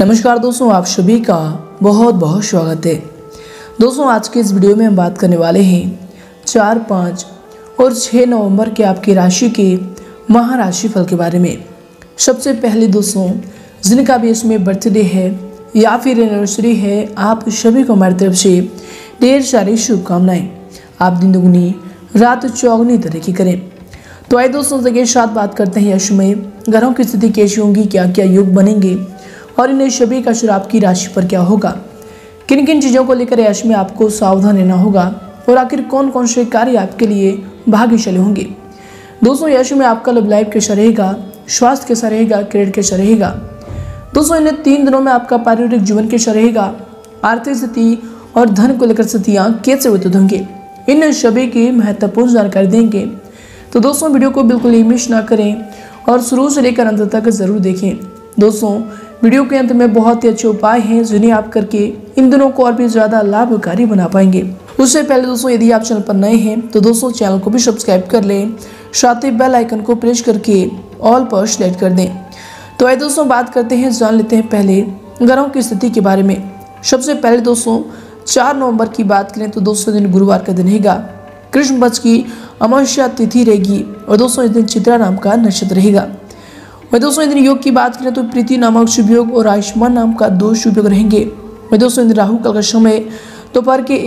नमस्कार दोस्तों, आप सभी का बहुत बहुत स्वागत है। दोस्तों आज के इस वीडियो में हम बात करने वाले हैं 4, 5 और 6 नवंबर के आपकी राशि के महाराशि फल के बारे में। सबसे पहले दोस्तों, जिनका भी इसमें बर्थडे है या फिर एनिवर्सरी है, आप सभी को हमारी तरफ से ढेर सारी शुभकामनाएं। आप दिन दुगनी रात चौगुनी तरक्की करें। तो आइए दोस्तों के साथ बात करते हैं यश में ग्रहों की स्थिति कैसी होंगी, क्या क्या योग बनेंगे और इन सभी का असर आपकी राशि पर क्या होगा, किन किन चीज़ों को लेकर यश में आपको सावधान रहना होगा और आखिर कौन कौन से कार्य आपके लिए भाग्यशाली होंगे। दोस्तों यश में आपका लव लाइफ कैसा रहेगा, स्वास्थ्य कैसा रहेगा, करियर कैसा रहेगा। दोस्तों इन 3 दिनों में आपका पारिवारिक जीवन कैसा रहेगा, आर्थिक स्थिति और धन को लेकर स्थितियाँ कैसे व्यतीत होंगे, इन सभी की महत्वपूर्ण जानकारी देंगे। तो दोस्तों वीडियो को बिल्कुल ही मिस ना करें और शुरू से लेकर अंत तक जरूर देखें। दोस्तों वीडियो के अंत में बहुत ही अच्छे उपाय हैं जिन्हें आप करके इन दिनों को और भी ज़्यादा लाभकारी बना पाएंगे। उससे पहले दोस्तों यदि आप चैनल पर नए हैं तो दोस्तों चैनल को भी सब्सक्राइब कर लें, साथ ही बेल आइकन को प्रेस करके ऑल पर सेलेक्ट कर दें। तो आइए दोस्तों बात करते हैं, जान लेते हैं पहले ग्रहों की स्थिति के बारे में। सबसे पहले दोस्तों 4 नवंबर की बात करें तो दोस्तों दिन गुरुवार का दिन रहेगा। कृष्ण पक्ष की अमावस्या तिथि रहेगी और दोस्तों इस दिन चित्रा नाम का नक्षत्र रहेगा। वही दोस्तों इन दिन योग की बात करें तो प्रीति नामक शुभ योग और आयुष्मान नाम का 2 शुभ योग रहेंगे। वही दोस्तों इन दिन राहु काल का समय दोपहर के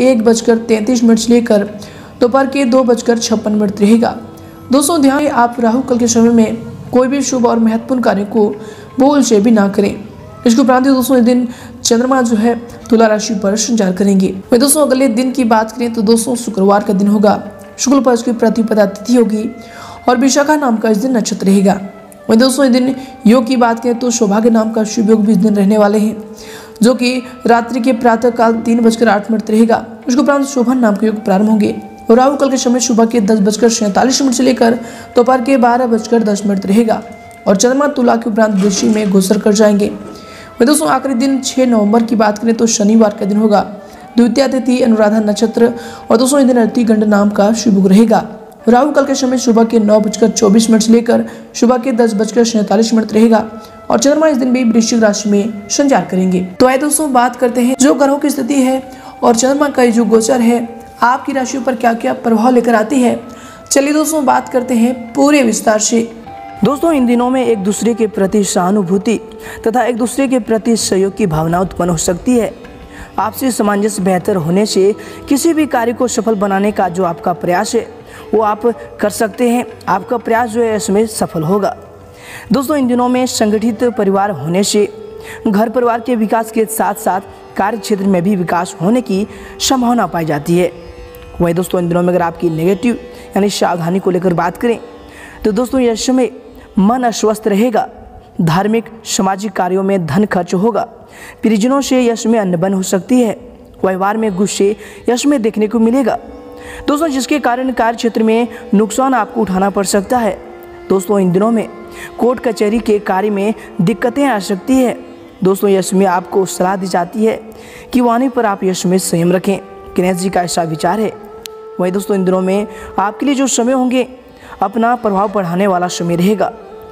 1:33 से लेकर दोपहर के 2:56 रहेगा। दोस्तों ध्यान, आप राहु काल के समय में कोई भी शुभ और महत्वपूर्ण कार्य को भूल से भी ना करें। इसके उपरांत दोस्तों इस दिन चंद्रमा जो है तुला राशि पर संचार करेंगे। वही दोस्तों अगले दिन की बात करें तो दोस्तों शुक्रवार का दिन होगा। शुक्ल पक्ष की प्रतिपदा तिथि होगी और विशाखा नाम का इस दिन नक्षत्र रहेगा। वही दोस्तों इस दिन योग की बात करें तो सौभाग्य नाम का शुभ योग भी इस दिन रहने वाले हैं, जो कि रात्रि के प्रातः काल 3:08 रहेगा। उसके उपरांत शोभन नाम के योग प्रारंभ होंगे और राहु काल के समय सुबह के 10:47 से लेकर दोपहर के 12:10 रहेगा और चंद्रमा तुला के उपरांत वृश्चिक में घुसर कर जाएंगे। वही दोस्तों आखिरी दिन 6 नवंबर की बात करें तो शनिवार का दिन होगा। द्वितीया तिथि अनुराधा नक्षत्र और दोस्तों इस दिन अति गंड नाम का शुभ योग रहेगा। राहु काल के समय सुबह के 9:24 से लेकर सुबह के 10:47 रहेगा और चंद्रमा इस दिन भी वृश्चिक राशि में संचार करेंगे। तो आइए दोस्तों बात करते हैं जो ग्रहों की स्थिति है और चंद्रमा का जो गोचर है आपकी राशि पर क्या क्या प्रभाव लेकर आती है। चलिए दोस्तों बात करते हैं पूरे विस्तार से। दोस्तों इन दिनों में एक दूसरे के प्रति सहानुभूति तथा एक दूसरे के प्रति सहयोग की भावना उत्पन्न हो सकती है। आपसी सामंजस्य बेहतर होने से किसी भी कार्य को सफल बनाने का जो आपका प्रयास है वो आप कर सकते हैं। आपका प्रयास जो है इसमें सफल होगा। दोस्तों इन दिनों में संगठित परिवार होने से घर परिवार के विकास के साथ साथ कार्य क्षेत्र में भी विकास होने की संभावना पाई जाती है। वही दोस्तों इन दिनों में अगर आपकी नेगेटिव यानी सावधानी को लेकर बात करें तो दोस्तों यह समय मन अस्वस्थ रहेगा। धार्मिक सामाजिक कार्यों में धन खर्च होगा। परिजनों से यश में अनबन हो सकती है। व्यवहार में गुस्से यश में देखने को मिलेगा दोस्तों, जिसके कारण कार्य क्षेत्र में नुकसान आपको उठाना पड़ सकता है। दोस्तों इन दिनों में कोर्ट कचहरी के कार्य में दिक्कतें आ सकती है। दोस्तों यश में आपको सलाह दी जाती है कि वाणी पर आप यश में संयम रखें। गणेश जी का ऐसा विचार है। वही दोस्तों इन दिनों में आपके लिए जो समय होंगे अपना प्रभाव बढ़ाने वाला समय रहेगा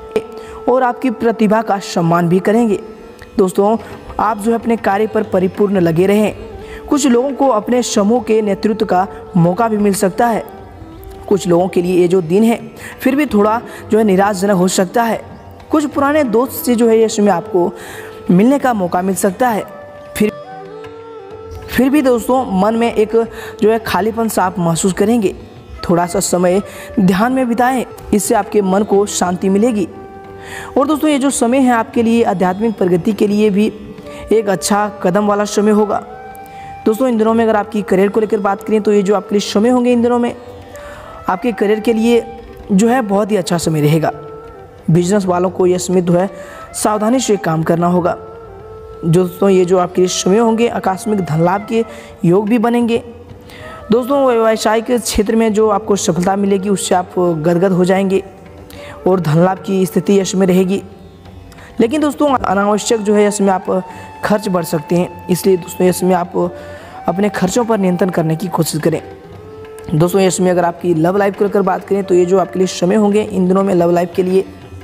और आपकी प्रतिभा का सम्मान भी करेंगे। दोस्तों आप जो है अपने कार्य पर परिपूर्ण लगे रहें। कुछ लोगों को अपने समूह के नेतृत्व का मौका भी मिल सकता है। कुछ लोगों के लिए ये जो दिन है फिर भी थोड़ा जो है निराशजनक हो सकता है। कुछ पुराने दोस्त से जो है ये समय आपको मिलने का मौका मिल सकता है। फिर भी दोस्तों मन में एक जो है खालीपन सा आप महसूस करेंगे। थोड़ा सा समय ध्यान में बिताएं, इससे आपके मन को शांति मिलेगी। और दोस्तों ये जो समय है आपके लिए आध्यात्मिक प्रगति के लिए भी एक अच्छा कदम वाला समय होगा। दोस्तों इन दिनों में अगर आपकी करियर को लेकर बात करें तो ये जो आपके लिए समय होंगे इन दिनों में आपके करियर के लिए जो है बहुत ही अच्छा समय रहेगा। बिजनेस वालों को यह समय जो है सावधानी से काम करना होगा। दोस्तों ये जो आपके लिए समय होंगे आकस्मिक धन लाभ के योग भी बनेंगे। दोस्तों व्यावसायिक क्षेत्र में जो आपको सफलता मिलेगी उससे आप गदगद हो जाएंगे और धन लाभ की स्थिति यश में रहेगी। लेकिन दोस्तों अनावश्यक जो है इसमें आप खर्च बढ़ सकते हैं, इसलिए दोस्तों इसमें आप अपने खर्चों पर नियंत्रण करने की कोशिश करें। दोस्तों इसमें अगर आपकी लव लाइफ को लेकर बात करें तो ये जो आपके लिए समय होंगे इन दिनों में लव लाइफ के लिए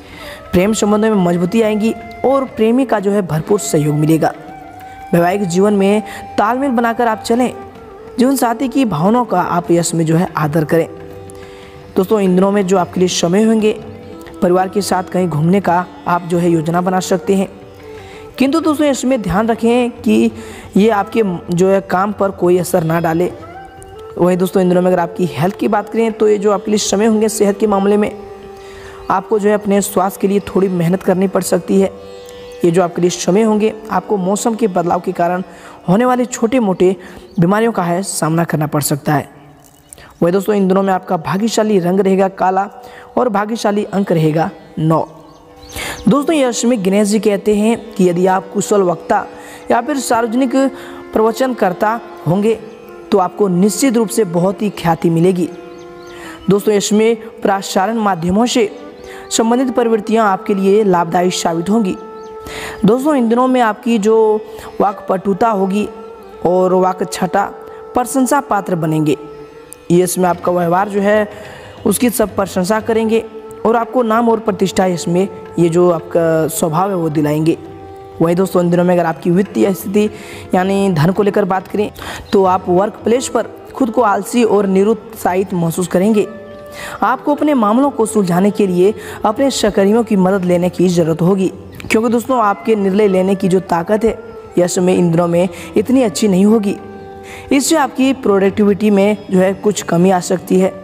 प्रेम संबंधों में मजबूती आएगी और प्रेमी का जो है भरपूर सहयोग मिलेगा। वैवाहिक जीवन में तालमेल बनाकर आप चलें। जीवन साथी की भावनाओं का आप इसमें जो है आदर करें। दोस्तों इन दिनों में जो आपके लिए समय होंगे, परिवार के साथ कहीं घूमने का आप जो है योजना बना सकते हैं, किंतु दोस्तों इसमें ध्यान रखें कि ये आपके जो है काम पर कोई असर ना डाले। वही दोस्तों इन दिनों में अगर आपकी हेल्थ की बात करें तो ये जो आपके लिए समय होंगे सेहत के मामले में आपको जो है अपने स्वास्थ्य के लिए थोड़ी मेहनत करनी पड़ सकती है। ये जो आपके लिए समय होंगे आपको मौसम के बदलाव के कारण होने वाले छोटे मोटे बीमारियों का है सामना करना पड़ सकता है। वही दोस्तों इन दिनों में आपका भाग्यशाली रंग रहेगा काला और भाग्यशाली अंक रहेगा 9। दोस्तों यश में गणेश जी कहते हैं कि यदि आप कुशल वक्ता या फिर सार्वजनिक प्रवचनकर्ता होंगे तो आपको निश्चित रूप से बहुत ही ख्याति मिलेगी। दोस्तों इसमें प्रसारण माध्यमों से संबंधित प्रवृत्तियां आपके लिए लाभदायी साबित होंगी। दोस्तों इन दिनों में आपकी जो वाक्पटुता होगी और वाक्छटा प्रशंसा पात्र बनेंगे। ये इसमें आपका व्यवहार जो है उसकी सब प्रशंसा करेंगे और आपको नाम और प्रतिष्ठा इसमें ये जो आपका स्वभाव है वो दिलाएंगे। वही दोस्तों इन दिनों में अगर आपकी वित्तीय स्थिति यानी धन को लेकर बात करें तो आप वर्क प्लेस पर खुद को आलसी और निरुत्साहित महसूस करेंगे। आपको अपने मामलों को सुलझाने के लिए अपने सहकर्मियों की मदद लेने की ज़रूरत होगी, क्योंकि दोस्तों आपके निर्णय लेने की जो ताकत है यह समय इन दिनों में इतनी अच्छी नहीं होगी। इससे आपकी प्रोडक्टिविटी में जो है कुछ कमी आ सकती है।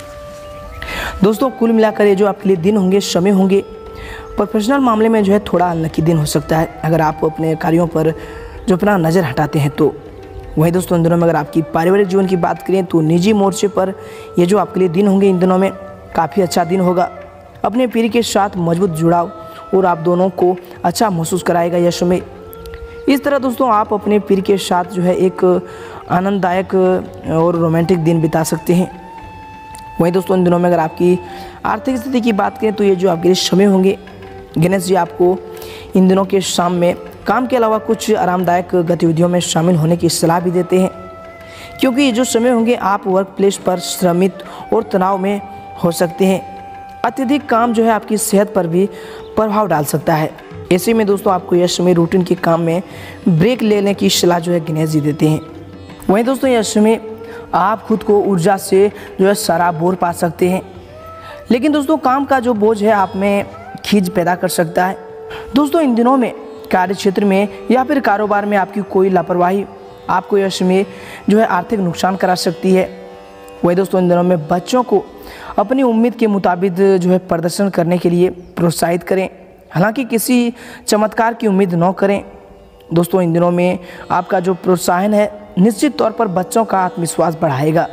दोस्तों कुल मिलाकर ये जो आपके लिए दिन होंगे, समय होंगे, प्रोफेशनल मामले में जो है थोड़ा अनलकी दिन हो सकता है अगर आप अपने कार्यों पर जो अपना नज़र हटाते हैं तो। वही दोस्तों इन दिनों में अगर आपकी पारिवारिक जीवन की बात करें तो निजी मोर्चे पर ये जो आपके लिए दिन होंगे इन दिनों में काफ़ी अच्छा दिन होगा। अपने पीढ़ी के साथ मजबूत जुड़ाव और आप दोनों को अच्छा महसूस कराएगा यह समय। इस तरह दोस्तों आप अपने पीढ़ी के साथ जो है एक आनंददायक और रोमांटिक दिन बिता सकते हैं। वहीं दोस्तों इन दिनों में अगर आपकी आर्थिक स्थिति की बात करें तो ये जो आपके लिए समय होंगे, गणेश जी आपको इन दिनों के शाम में काम के अलावा कुछ आरामदायक गतिविधियों में शामिल होने की सलाह भी देते हैं, क्योंकि ये जो समय होंगे आप वर्क प्लेस पर श्रमित और तनाव में हो सकते हैं। अत्यधिक काम जो है आपकी सेहत पर भी प्रभाव डाल सकता है। ऐसे में दोस्तों आपको यह समय रूटीन के काम में ब्रेक लेने की सलाह जो है गणेश जी देते हैं। वहीं दोस्तों यह समय आप खुद को ऊर्जा से जो है सराबोर पा सकते हैं, लेकिन दोस्तों काम का जो बोझ है आप में खींच पैदा कर सकता है। दोस्तों इन दिनों में कार्य क्षेत्र में या फिर कारोबार में आपकी कोई लापरवाही आपको यश में जो है आर्थिक नुकसान करा सकती है। वही दोस्तों इन दिनों में बच्चों को अपनी उम्मीद के मुताबिक जो है प्रदर्शन करने के लिए प्रोत्साहित करें, हालांकि किसी चमत्कार की उम्मीद न करें। दोस्तों इन दिनों में आपका जो प्रोत्साहन है निश्चित तौर पर बच्चों का आत्मविश्वास बढ़ाएगा।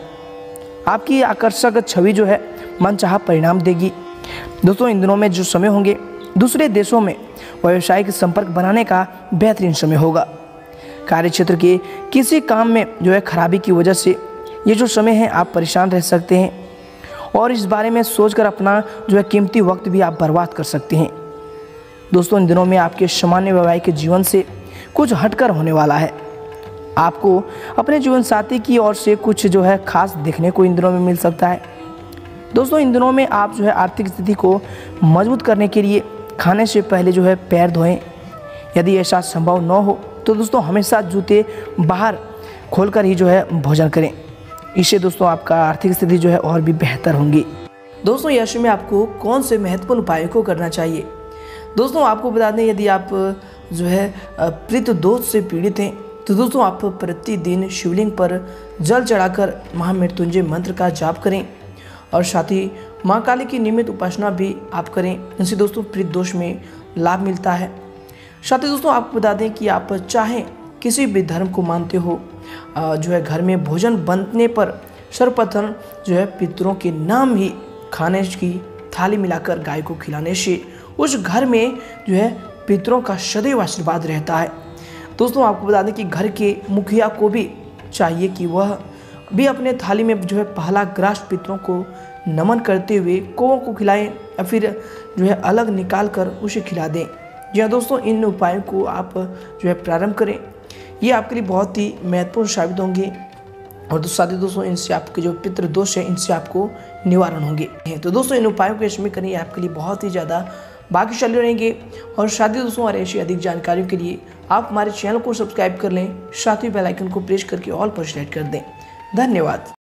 आपकी आकर्षक छवि जो है मनचाहा परिणाम देगी। दोस्तों इन दिनों में जो समय होंगे दूसरे देशों में व्यावसायिक संपर्क बनाने का बेहतरीन समय होगा। कार्यक्षेत्र के किसी काम में जो है खराबी की वजह से ये जो समय है आप परेशान रह सकते हैं और इस बारे में सोचकर अपना जो है कीमती वक्त भी आप बर्बाद कर सकते हैं। दोस्तों इन दिनों में आपके सामान्य वैवाहिक जीवन से कुछ हटकर होने वाला है। आपको अपने जीवन साथी की ओर से कुछ जो है खास देखने को इन दिनों में मिल सकता है। दोस्तों इन दिनों में आप जो है आर्थिक स्थिति को मजबूत करने के लिए खाने से पहले जो है पैर धोएं। यदि ऐसा संभव न हो तो दोस्तों हमेशा जूते बाहर खोलकर ही जो है भोजन करें। इससे दोस्तों आपका आर्थिक स्थिति जो है और भी बेहतर होंगी। दोस्तों यश में आपको कौन से महत्वपूर्ण उपायों को करना चाहिए? दोस्तों आपको बता दें यदि आप जो है पितृ दोष से पीड़ित हैं तो दोस्तों आप प्रतिदिन शिवलिंग पर जल चढ़ाकर महामृत्युंजय मंत्र का जाप करें और साथ ही माँ काली की नियमित उपासना भी आप करें। इनसे दोस्तों पितृ दोष में लाभ मिलता है। साथ ही दोस्तों आपको बता दें कि आप चाहें किसी भी धर्म को मानते हो जो है घर में भोजन बनने पर सर्वप्रथम जो है पितरों के नाम ही खाने की थाली मिलाकर गाय को खिलाने से उस घर में जो है पितरों का सदैव आशीर्वाद रहता है। दोस्तों आपको बता दें कि घर के मुखिया को भी चाहिए कि वह भी अपने थाली में जो है पहला ग्रास पितरों को नमन करते हुए कौओं को खिलाएं या फिर जो है अलग निकाल कर उसे खिला दें। जी हाँ दोस्तों, इन उपायों को आप जो है प्रारंभ करें, ये आपके लिए बहुत ही महत्वपूर्ण साबित होंगे और साथ ही दोस्तों इनसे आपके जो पितृ दोष है इनसे आपको निवारण होंगे। तो दोस्तों इन उपायों को इसमें करें, आपके लिए बहुत ही ज़्यादा भाग्यशाली रहेंगे। और साथ ही दोस्तों और ऐसी अधिक जानकारियों के लिए आप हमारे चैनल को सब्सक्राइब कर लें, साथ ही बेल आइकन को प्रेस करके ऑल पर सेलेक्ट कर दें। धन्यवाद।